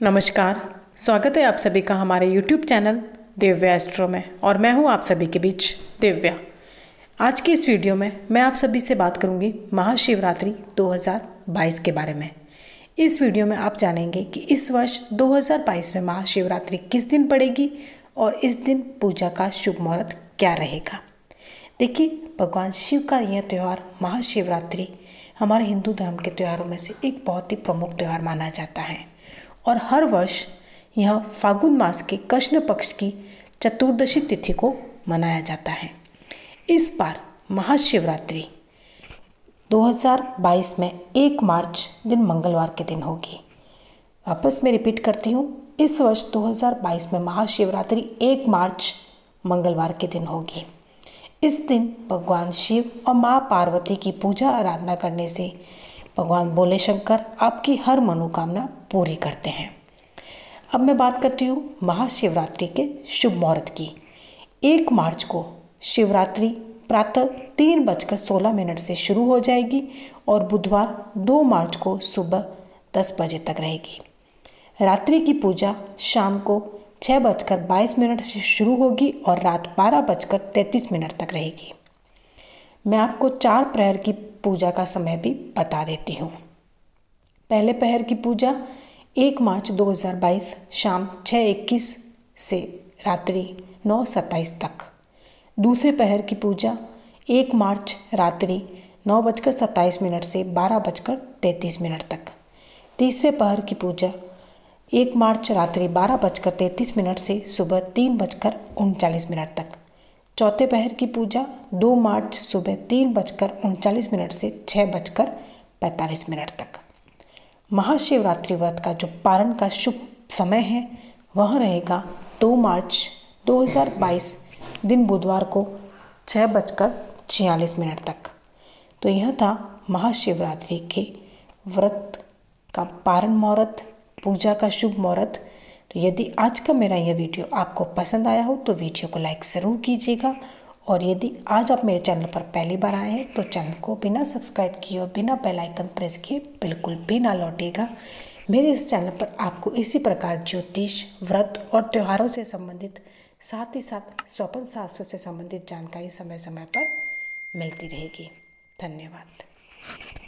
नमस्कार। स्वागत है आप सभी का हमारे YouTube चैनल दिव्या एस्ट्रो में और मैं हूं आप सभी के बीच दिव्या। आज की इस वीडियो में मैं आप सभी से बात करूंगी महाशिवरात्रि 2022 के बारे में। इस वीडियो में आप जानेंगे कि इस वर्ष 2022 में महाशिवरात्रि किस दिन पड़ेगी और इस दिन पूजा का शुभ मुहूर्त क्या रहेगा। देखिए, भगवान शिव का यह त्यौहार महाशिवरात्रि हमारे हिंदू धर्म के त्योहारों में से एक बहुत ही प्रमुख त्यौहार माना जाता है और हर वर्ष यह फागुन मास के कृष्ण पक्ष की चतुर्दशी तिथि को मनाया जाता है। इस बार महाशिवरात्रि 2022 में 1 मार्च दिन मंगलवार के दिन होगी। वापस मैं रिपीट करती हूँ, इस वर्ष 2022 में महाशिवरात्रि 1 मार्च मंगलवार के दिन होगी। इस दिन भगवान शिव और माँ पार्वती की पूजा आराधना करने से भगवान भोले शंकर आपकी हर मनोकामना पूरी करते हैं। अब मैं बात करती हूँ महाशिवरात्रि के शुभ मुहूर्त की। 1 मार्च को शिवरात्रि प्रातः 3:16 से शुरू हो जाएगी और बुधवार 2 मार्च को सुबह 10 बजे तक रहेगी। रात्रि की पूजा शाम को 6:22 से शुरू होगी और रात 12:33 तक रहेगी। मैं आपको 4 प्रहर की पूजा का समय भी बता देती हूँ। पहले प्रहर की पूजा 1 मार्च 2022 शाम 6:21 से रात्रि 9:27 तक। दूसरे प्रहर की पूजा 1 मार्च रात्रि 9:27 से 12:33 तक। तीसरे प्रहर की पूजा 1 मार्च रात्रि 12:33 से सुबह 3:39 तक। चौथे प्रहर की पूजा 2 मार्च सुबह 3:39 से 6:45 तक। महाशिवरात्रि व्रत का जो पारण का शुभ समय है वह रहेगा 2 मार्च 2022 दिन बुधवार को 6:46 तक। तो यह था महाशिवरात्रि के व्रत का पारण मुहूर्त, पूजा का शुभ मुहूर्त। तो यदि आज का मेरा यह वीडियो आपको पसंद आया हो तो वीडियो को लाइक ज़रूर कीजिएगा और यदि आज आप मेरे चैनल पर पहली बार आए हैं तो चैनल को बिना सब्सक्राइब किए और बिना बेल आइकन प्रेस किए बिल्कुल भी ना लौटिएगा। मेरे इस चैनल पर आपको इसी प्रकार ज्योतिष, व्रत और त्योहारों से संबंधित साथ ही साथ स्वपन शास्त्र से संबंधित जानकारी समय समय पर मिलती रहेगी। धन्यवाद।